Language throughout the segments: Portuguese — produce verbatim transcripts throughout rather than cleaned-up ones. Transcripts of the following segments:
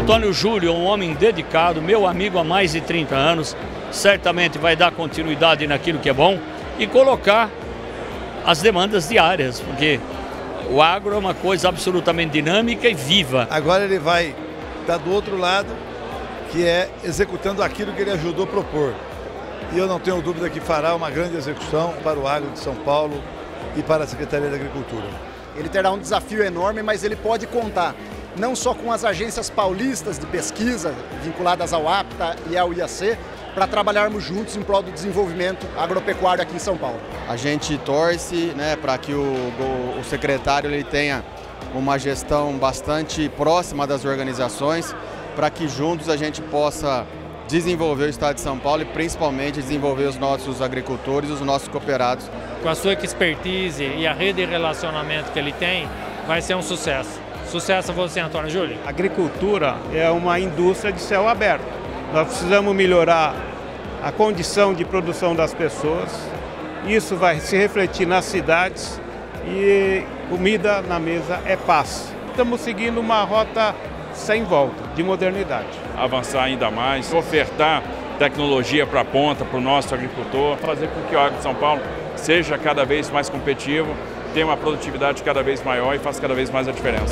Antônio Júlio é um homem dedicado, meu amigo há mais de trinta anos, certamente vai dar continuidade naquilo que é bom e colocar as demandas diárias, porque o agro é uma coisa absolutamente dinâmica e viva. Agora ele vai estar do outro lado, que é executando aquilo que ele ajudou a propor. E eu não tenho dúvida que fará uma grande execução para o agro de São Paulo e para a Secretaria da Agricultura. Ele terá um desafio enorme, mas ele pode contar não só com as agências paulistas de pesquisa vinculadas ao APTA e ao I A C, para trabalharmos juntos em prol do desenvolvimento agropecuário aqui em São Paulo. A gente torce, né, para que o, o, o secretário ele tenha uma gestão bastante próxima das organizações, para que juntos a gente possa desenvolver o Estado de São Paulo e principalmente desenvolver os nossos agricultores, os nossos cooperados. Com a sua expertise e a rede de relacionamento que ele tem, vai ser um sucesso. Sucesso a você, Antônio Júlio. A agricultura é uma indústria de céu aberto. Nós precisamos melhorar a condição de produção das pessoas. Isso vai se refletir nas cidades e comida na mesa é paz. Estamos seguindo uma rota sem volta, de modernidade. Avançar ainda mais, ofertar tecnologia para a ponta, para o nosso agricultor, fazer com que o agro de São Paulo seja cada vez mais competitivo, tenha uma produtividade cada vez maior e faça cada vez mais a diferença.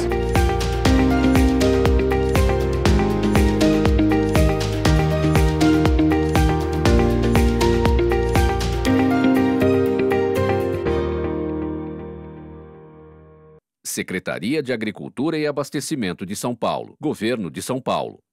Secretaria de Agricultura e Abastecimento de São Paulo. Governo de São Paulo.